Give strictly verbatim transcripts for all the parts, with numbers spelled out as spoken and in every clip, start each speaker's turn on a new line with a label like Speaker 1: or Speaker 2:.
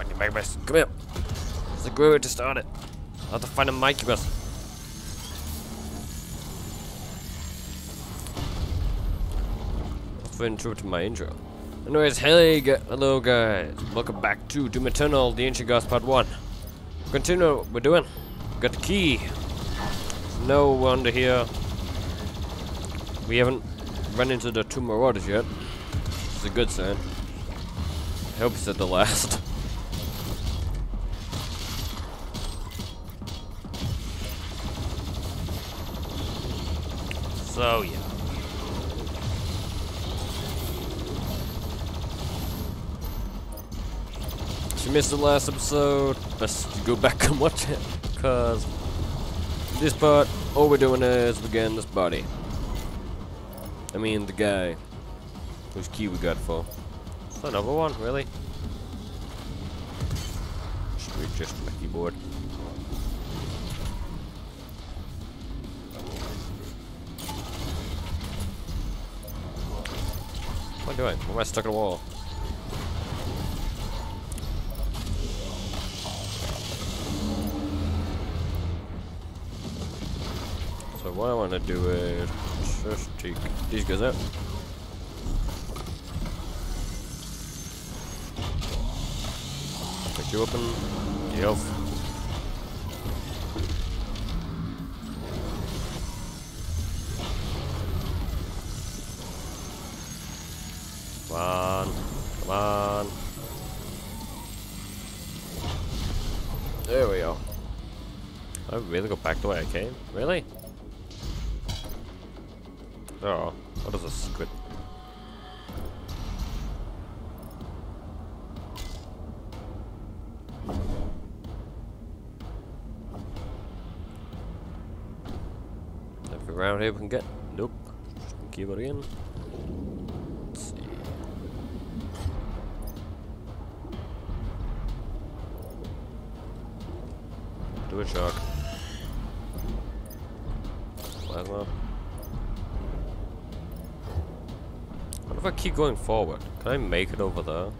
Speaker 1: Find your Incubus. Come here. It's a great way to start it. I have to find a Incubus. Let's intro to my intro. Anyways, hey, hello guys. Welcome back to Doom Eternal, the Ancient Gods Part one. Continue what we're doing. Got the key. There's no wonder here. We haven't run into the two marauders yet. It's a good sign. I hope it's at the last. So yeah. If you missed the last episode, best go back and watch it, cause this part, all we're doing is we're getting this body. I mean the guy whose key we got for. Is that another one, really? Should we adjust my keyboard? What am I doing? Why am I stuck in a wall? So what I want to do is just take these guys out. Pick you open. Health. Come on. Come on. There we go. I really go back the way I came? Really? Oh, what is a squid? Every round here we can get. Nope. Just keep it in. Let's see. Do a shark. Plasma. What if I keep going forward? Can I make it over there?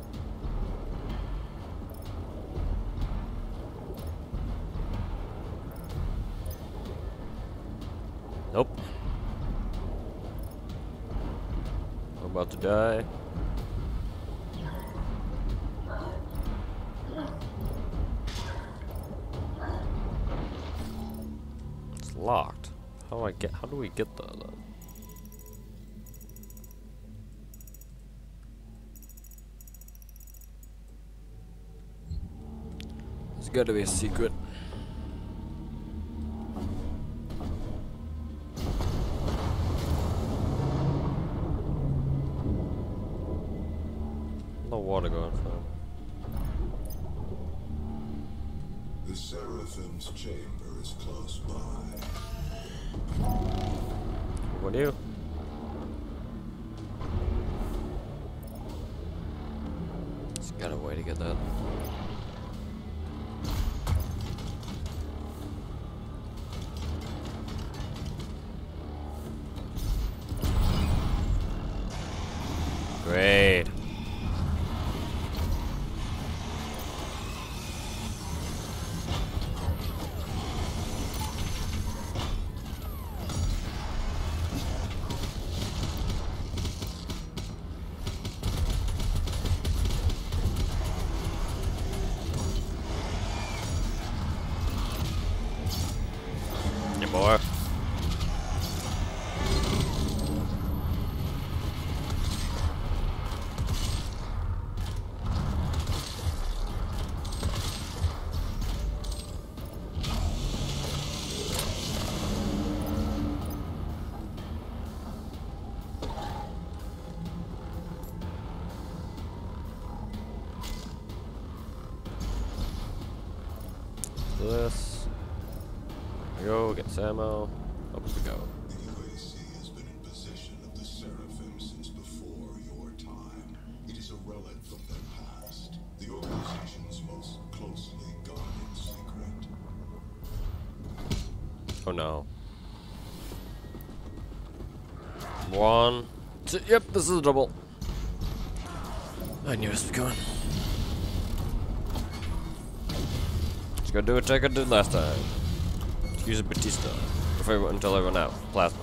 Speaker 1: Nope. I'm about to die. It's locked. How do I get? How do we get there then? There's got to be a secret. No water going from.
Speaker 2: The Seraphim's chamber is close by.
Speaker 1: What do you? There's got a way to get that. Great. Any more? This. There we go, get some ammo. Up we go.
Speaker 2: The U A C has been in possession of the Seraphim since before your time. It is a relic from their past. The organization's most closely guarded secret.
Speaker 1: Oh no. One, two, yep, this is a double. I knew this was going. Just gotta do what I did last time. Use a Batista before, until I run out. Plasma.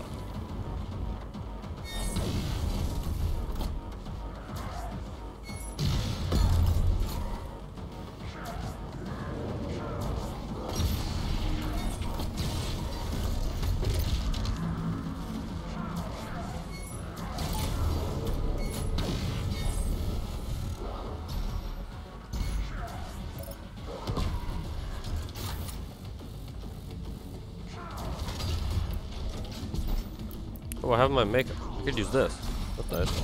Speaker 1: Oh, I have my makeup. I could use this. That's nice.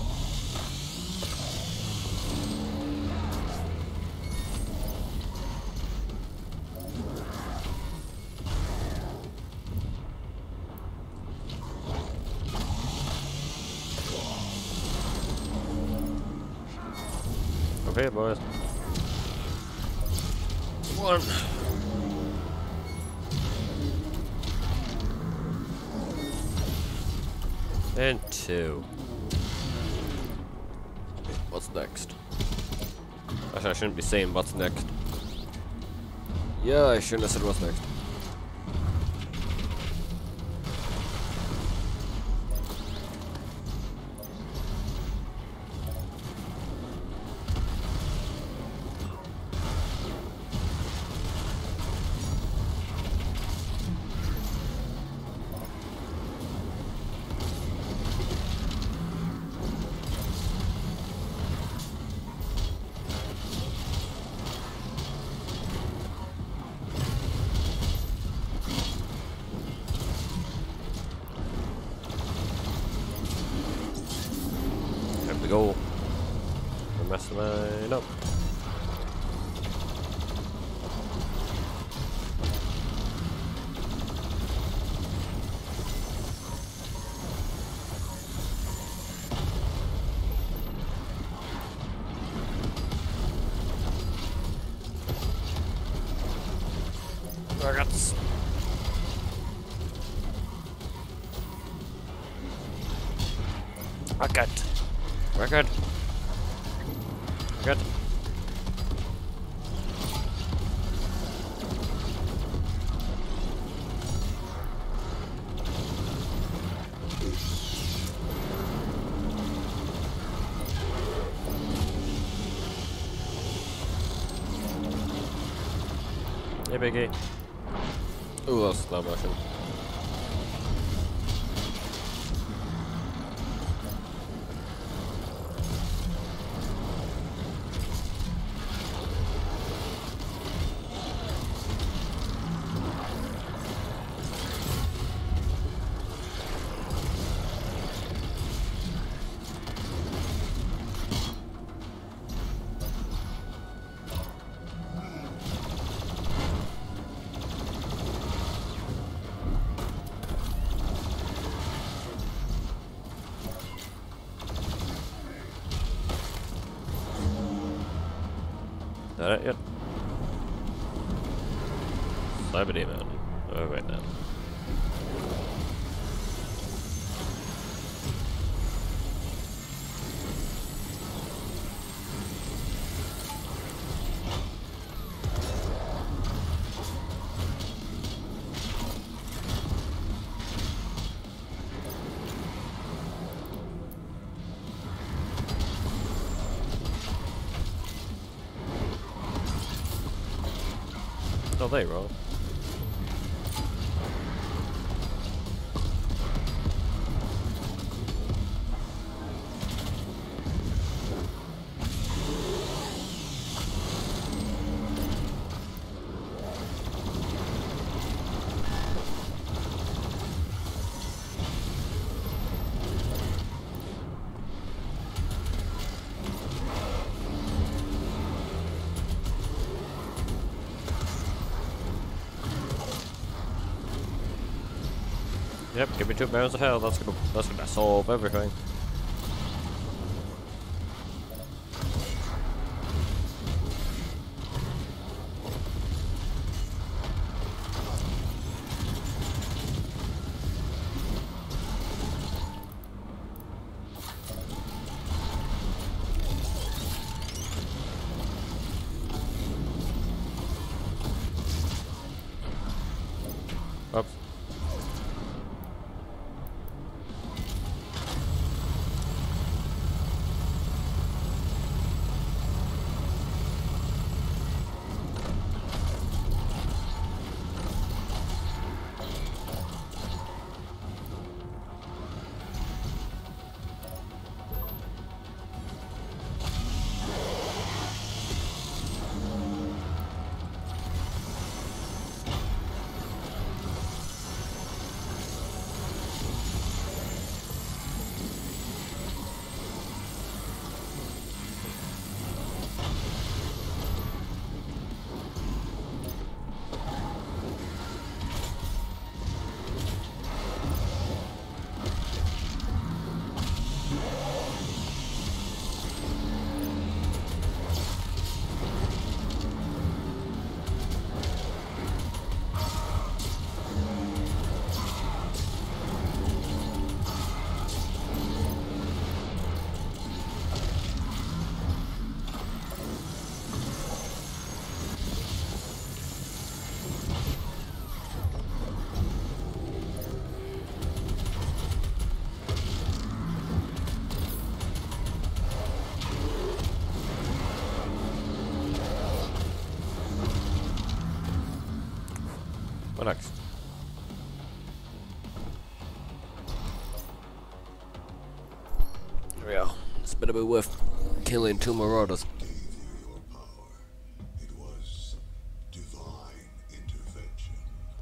Speaker 1: Okay, boys. One. And two. What's next? Actually, I shouldn't be saying what's next. Yeah, I shouldn't have said what's next. There we go. We're messing mine up. I got this. Record. Record. Record. Hey, Biggie. Ooh, that's slow motion. That it? Yep. Cyberdee Mountain. Oh, wait, no. Oh, they roll. Yep, give me two barrels of hell. That's gonna that's gonna solve everything. Up. What next? Here we go. This better be worth killing two marauders.
Speaker 2: Gave you your power. It was divine intervention.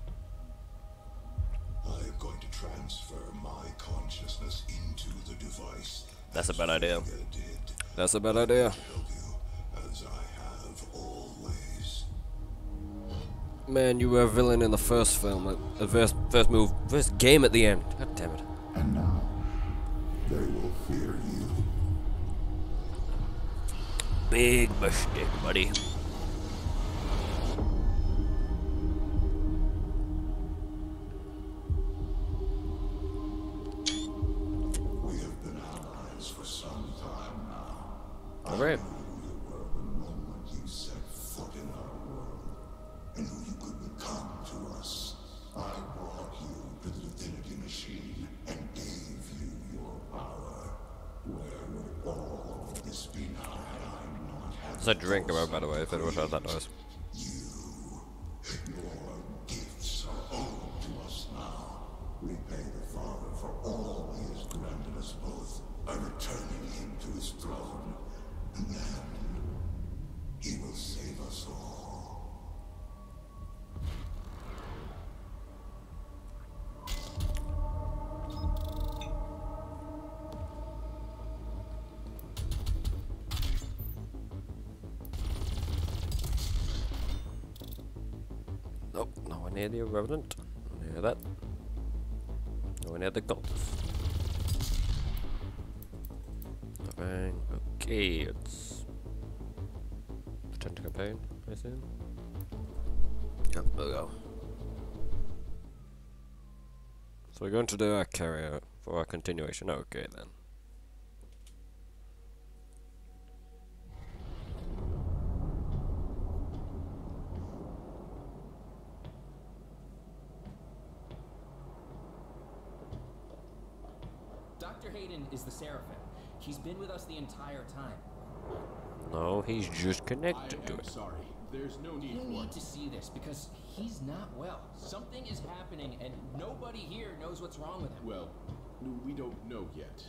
Speaker 2: I am going to transfer my consciousness into the device.
Speaker 1: That's a bad idea.
Speaker 2: Did.
Speaker 1: That's a bad idea.
Speaker 2: Help you as I have always.
Speaker 1: Man, you were a villain in the first film, at the first, first move, first game at the end. God damn it.
Speaker 2: And now they will fear you.
Speaker 1: Big mistake, buddy.
Speaker 2: We have been allies for some time now.
Speaker 1: All right.
Speaker 2: I knew who you were the moment you set foot in our world, and who you could become to us. I brought you to the divinity machine and gave you your power. Where would all of this be now had I not had
Speaker 1: There's a drink about, by the way, if anyone heard that noise.
Speaker 2: you? Your gifts are owed to us now. We pay the Father for all he has granted us both by returning him to his throne. And then he will save us all.
Speaker 1: Nope, nowhere near the Revenant. Near that. Nowhere near the cultist. Nothing. Okay, it's pretend to campaign, I assume. Yep, there we go. So we're going to do our carrier for our continuation. Okay then.
Speaker 3: Doctor Hayden is the Seraphim. He's been with us the entire time.
Speaker 1: No, he's just connected
Speaker 4: I
Speaker 1: to
Speaker 4: am
Speaker 1: it.
Speaker 4: sorry. There's no need
Speaker 3: You
Speaker 4: for
Speaker 3: need
Speaker 4: it.
Speaker 3: to see this because he's not well. Something is happening and nobody here knows what's wrong with him.
Speaker 4: Well, we don't know yet.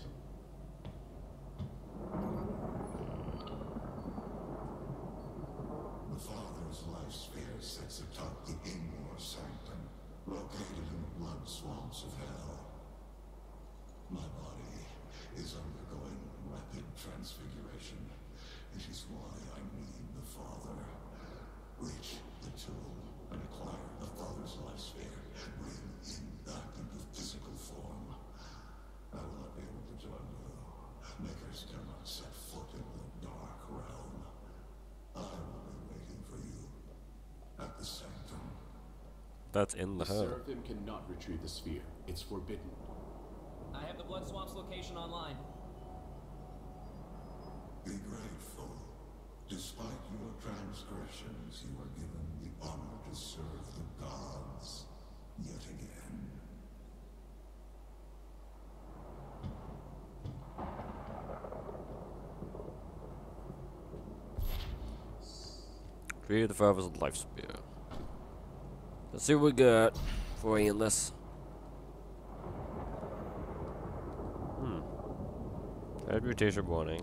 Speaker 2: The Father's life sphere sits atop the indoor sanctum, located in the blood swamps of hell. My body is undergoing rapid transfiguration. It is why I need the Father. Reach the tool and acquire the Father's life sphere. Bring him back into physical form. I will not be able to join you. Makers cannot set foot in the dark realm. I will be waiting for you at the sanctum.
Speaker 1: That's in the
Speaker 4: The
Speaker 1: hell.
Speaker 4: Seraphim cannot retrieve the sphere. It's forbidden.
Speaker 3: I have the Blood Swamp's location online.
Speaker 2: Be grateful. Despite your transgressions, you are given the honor to serve the gods. yet again.
Speaker 1: Three of the Fathers of Life Spear. Let's see what we got before we end this. Hmm. Reputation warning.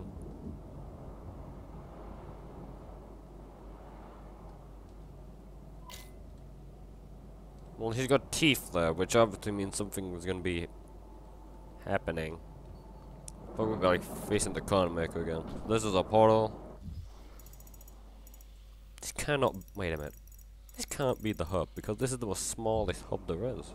Speaker 1: Well, he's got teeth there, which obviously means something was gonna be happening. But we're like facing the con maker again. This is a portal. This cannot. Wait a minute. This can't be the hub because this is the most smallest hub there is.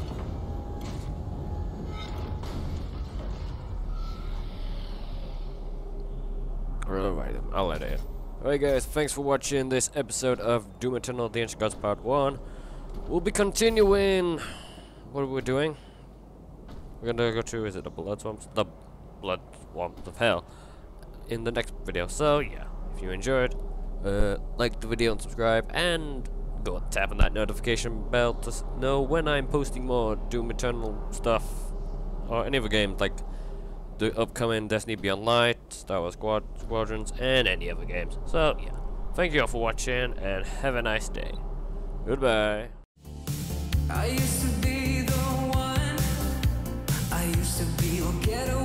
Speaker 1: Alright, I'll let it. Alright guys, thanks for watching this episode of Doom Eternal: The Ancient Gods Part one. We'll be continuing what are we doing? We're gonna go to, is it the blood swamps? The blood swamps of hell in the next video. So yeah, if you enjoyed, uh, like the video and subscribe, and go and tap on that notification bell to s know when I'm posting more Doom Eternal stuff, or any other games like the upcoming Destiny Beyond Light, Star Wars Squad Squadrons, and any other games. So yeah, thank you all for watching, and have a nice day. Goodbye.
Speaker 5: I used to be the one. I used to be your getaway.